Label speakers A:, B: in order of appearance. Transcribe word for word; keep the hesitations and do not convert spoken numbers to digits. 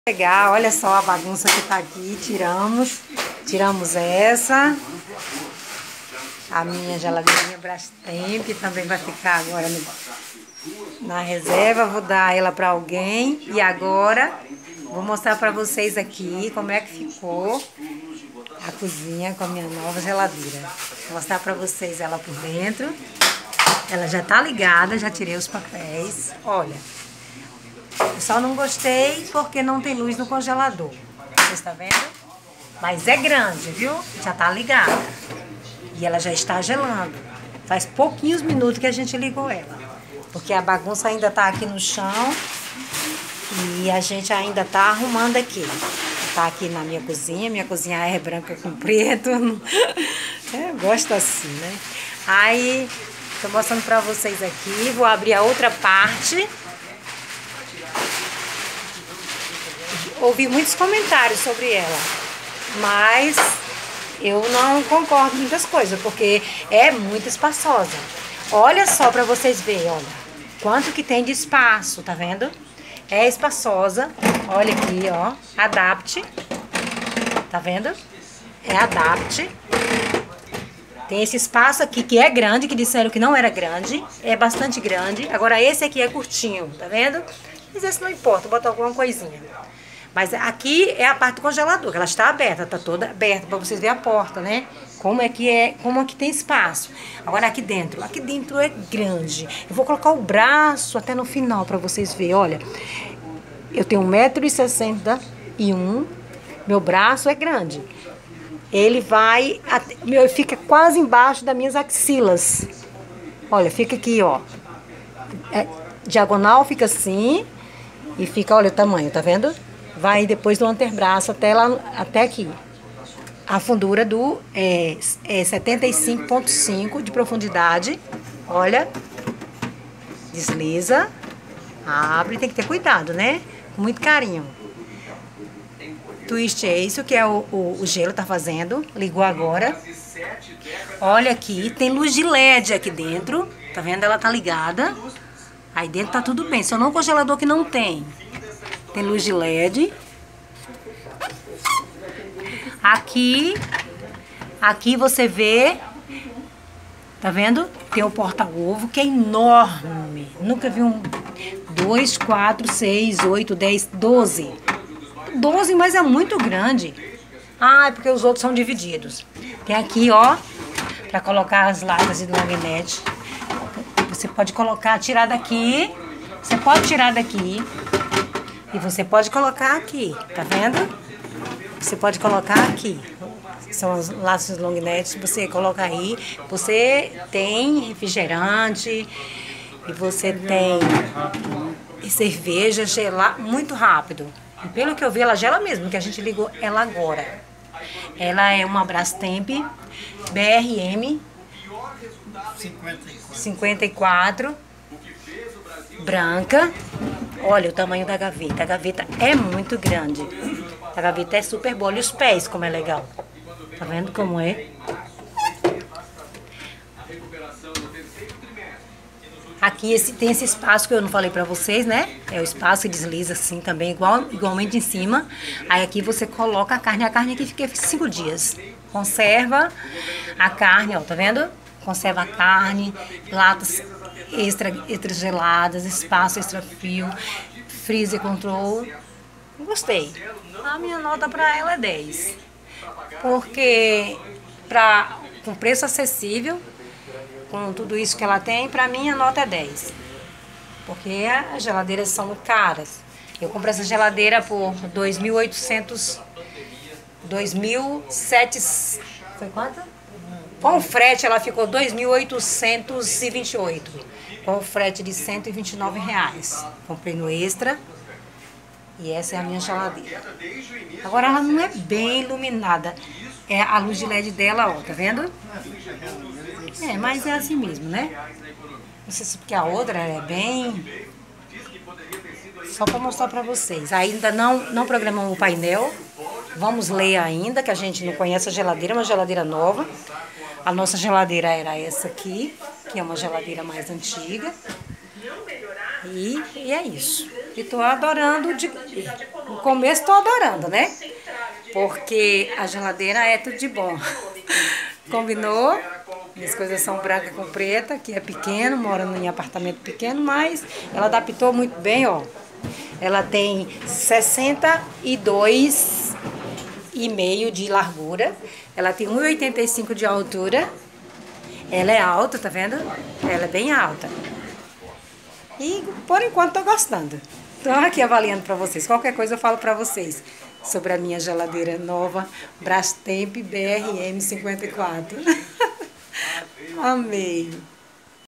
A: Pegar, olha só a bagunça que tá aqui, tiramos, tiramos essa, a minha geladeirinha Brastemp também vai ficar agora no, na reserva, vou dar ela para alguém e agora vou mostrar para vocês aqui como é que ficou a cozinha com a minha nova geladeira. Vou mostrar para vocês ela por dentro, ela já tá ligada, já tirei os papéis, olha. Eu só não gostei porque não tem luz no congelador. Vocês estão vendo? Mas é grande, viu? Já tá ligada. E ela já está gelando. Faz pouquinhos minutos que a gente ligou ela. Porque a bagunça ainda tá aqui no chão. E a gente ainda tá arrumando aqui. Tá aqui na minha cozinha. Minha cozinha é branca com preto. Eu gosto assim, né? Aí, tô mostrando pra vocês aqui. Vou abrir a outra parte. Ouvi muitos comentários sobre ela, mas eu não concordo com muitas coisas, porque é muito espaçosa. Olha só para vocês verem, olha, quanto que tem de espaço, tá vendo? É espaçosa, olha aqui, ó, Adapt, tá vendo? É Adapt. Tem esse espaço aqui que é grande, que disseram que não era grande, é bastante grande. Agora esse aqui é curtinho, tá vendo? Mas esse não importa, botar alguma coisinha. Mas aqui é a parte do congelador, que ela está aberta, está toda aberta, para vocês verem a porta, né? Como é que é, como aqui tem espaço. Agora aqui dentro, aqui dentro é grande. Eu vou colocar o braço até no final para vocês verem, olha. Eu tenho um metro e sessenta e um, meu braço é grande. Ele vai, meu, fica quase embaixo das minhas axilas. Olha, fica aqui, ó. É, diagonal fica assim e fica, olha o tamanho, tá vendo? Vai depois do antebraço até, lá, até aqui. A fundura do é, é setenta e cinco ponto cinco de profundidade. Olha. Desliza. Abre. Tem que ter cuidado, né? Com muito carinho. Twist é isso que é o, o, o gelo tá fazendo. Ligou agora. Olha aqui. Tem luz de L E D aqui dentro. Tá vendo? Ela tá ligada. Aí dentro tá tudo bem. Só não o congelador que não tem. Tem luz de L E D. Aqui, aqui você vê, tá vendo? Tem o porta-ovo que é enorme. Nunca vi um dois, quatro, seis, oito, dez, doze. doze, mas é muito grande. Ah, é porque os outros são divididos. Tem aqui, ó, pra colocar as latas de longuinete. Você pode colocar, tirar daqui. Você pode tirar daqui. E você pode colocar aqui, tá vendo? Você pode colocar aqui. São os laços longnetes, você coloca aí. Você tem refrigerante e você tem cerveja gelar muito rápido. E pelo que eu vi, ela gela mesmo, que a gente ligou ela agora. Ela é uma Brastemp B R M cinquenta e quatro, branca. Olha o tamanho da gaveta. A gaveta é muito grande. A gaveta é super boa. Olha os pés, como é legal. Tá vendo como é? Aqui esse, tem esse espaço que eu não falei pra vocês, né? É o espaço que desliza assim também, igual, igualmente em cima. Aí aqui você coloca a carne. A carne aqui fica cinco dias. Conserva a carne, ó. Tá vendo? Conserva a carne. Latas extra, extra geladas, espaço extra frio, freezer control. Gostei. A minha nota para ela é dez. Porque pra, com preço acessível, com tudo isso que ela tem, para mim a nota é dez. Porque as geladeiras são caras. Eu comprei essa geladeira por dois mil e oitocentos, dois mil e setecentos, foi quanto? Com o frete ela ficou dois mil oitocentos e vinte e oito, com o frete de cento e vinte e nove reais. Comprei no Extra e essa é a minha geladeira. Agora ela não é bem iluminada, é a luz de L E D dela, ó, tá vendo? É, mas é assim mesmo, né? Não sei se porque a outra é bem... Só para mostrar para vocês. Ainda não, não programamos o painel, vamos ler ainda, que a gente não conhece a geladeira, é uma geladeira nova. A nossa geladeira era essa aqui, que é uma geladeira mais antiga. E, e é isso. E tô adorando de, começo tô adorando, né? Porque a geladeira é tudo de bom. Combinou? Minhas coisas são branca com preta, que é pequeno, mora em apartamento pequeno, mas ela adaptou muito bem, ó. Ela tem sessenta e dois e meio de largura. Ela tem um e oitenta e cinco de altura. Ela é alta, tá vendo? Ela é bem alta. E por enquanto tô gostando. Tô aqui avaliando pra vocês. Qualquer coisa eu falo pra vocês sobre a minha geladeira nova Brastemp B R M cinquenta e quatro. Amei.